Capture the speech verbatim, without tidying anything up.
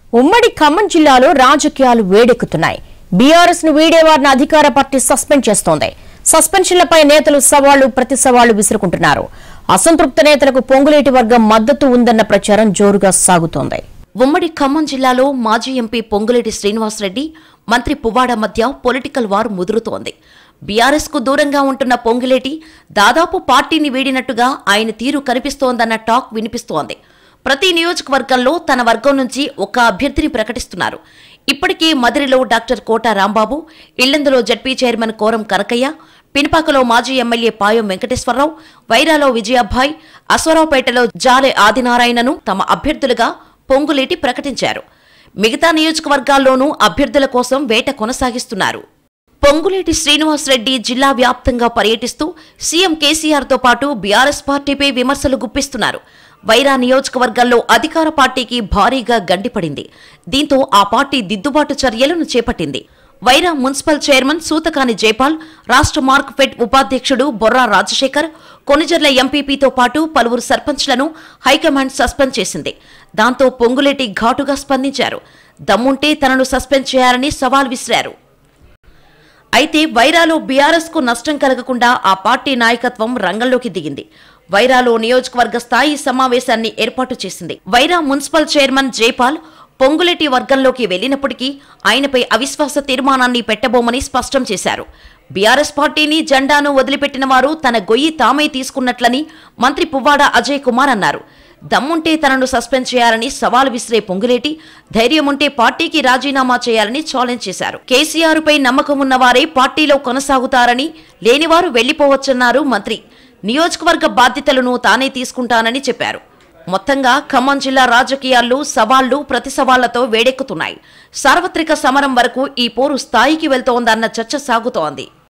ఉమ్మడి ఖమ్మం జిల్లాలో రాజకీయాలు వేడెక్కుతున్నాయి. బీఆర్ఎస్ ను వీడేవారిని అధికార పార్టీ సస్పెండ్ చేస్తోంది. సస్పెన్షన్లపై నేతలు సవాళ్లు ప్రతి సవాళ్లు విసురుకుంటున్నారు. అసంతృప్త నేతలకు పొంగులేటి వర్గం మద్దతు ఉందన్న ప్రచారం జోరుగా సాగుతోంది. ఉమ్మడి ఖమ్మం జిల్లాలో మాజీ ఎంపీ పొంగులేటి శ్రీనివాసరెడ్డి, మంత్రి పువ్వాడ మధ్య పొలిటికల్ వార్ ముదురుతోంది. బీఆర్ఎస్ కు దూరంగా ఉంటున్న పొంగులేటి దాదాపు పార్టీని వీడినట్టుగా ఆయన తీరు కనిపిస్తోందన్న టాక్ వినిపిస్తోంది. ప్రతి నియోజకవర్గంలో తన వర్గం నుంచి ఒక అభ్యర్థిని ప్రకటిస్తున్నారు. ఇప్పటికే మదిరిలో డాక్టర్ కోట రాంబాబు, ఇల్లందులో జడ్పీ చైర్మన్ కోరం కనకయ్య, పినపాకలో మాజీ ఎమ్మెల్యే పాయం వెంకటేశ్వరరావు, వైరాలో విజయాభాయ్, అశ్వరావుపేటలో జాలె ఆదినారాయణను తమ అభ్యర్థులుగా పొంగులేటి ప్రకటించారు. మిగతా నియోజకవర్గాల్లోనూ అభ్యర్థుల కోసం వేట కొనసాగిస్తున్నారు. పొంగులేటి శ్రీనివాసరెడ్డి జిల్లా వ్యాప్తంగా పర్యటిస్తూ సీఎం కేసీఆర్తో పాటు బీఆర్ఎస్ పార్టీపై విమర్శలు గుప్పిస్తున్నారు. వైరా నియోజకవర్గంలో అధికార పార్టీకి భారీగా గండిపడింది. దీంతో ఆ పార్టీ దిద్దుబాటు చర్యలను చేపట్టింది. వైరా మున్సిపల్ చైర్మన్ సూతకాని జైపాల్, రాష్ట్ర మార్క్ఫెడ్ ఉపాధ్యక్షుడు బొర్రా రాజశేఖర్, కొనిజర్ల ఎంపీపీతో పాటు పలువురు సర్పంచ్లను హైకమాండ్ సస్పెండ్ చేసింది. దాంతో పొంగులేటి ఘాటుగా స్పందించారు. దమ్ముంటే తనను సస్పెండ్ చేయాలని సవాల్ విసిరారు. అయితే వైరాలో బీఆర్ఎస్ కు నష్టం కలగకుండా ఆ పార్టీ నాయకత్వం రంగంలోకి దిగింది. వైరాలో నియోజకవర్గ స్థాయి సమావేశాన్ని ఏర్పాటు చేసింది. వైరా మున్సిపల్ చైర్మన్ జైపాల్ పొంగులేటి వర్గంలోకి వెళ్లినప్పటికీ ఆయనపై అవిశ్వాస తీర్మానాన్ని పెట్టబోమని స్పష్టం చేశారు. బీఆర్ఎస్ పార్టీని జెండాను వదిలిపెట్టిన వారు తన గొయ్యి తామే తీసుకున్నట్లని మంత్రి పువ్వాడ అజయ్ కుమార్ అన్నారు. దమ్ముంటే తనను సస్పెండ్ చేయాలని సవాల్ విసిరే పొంగులేటి, ధైర్యముంటే పార్టీకి రాజీనామా చేయాలని ఛాలెంజ్ చేశారు. కేసీఆర్ పై నమ్మకం ఉన్నవారే పార్టీలో కొనసాగుతారని, లేనివారు వెళ్లిపోవచ్చన్నారు మంత్రి. నియోజకవర్గ బాధ్యతలను తానే తీసుకుంటానని చెప్పారు. మొత్తంగా ఖమ్మం జిల్లా రాజకీయాల్లో సవాళ్లు ప్రతి సవాళ్లతో వేడెక్కుతున్నాయి. సార్వత్రిక సమరం వరకు ఈ పోరు స్థాయికి వెళ్తోందన్న చర్చ సాగుతోంది.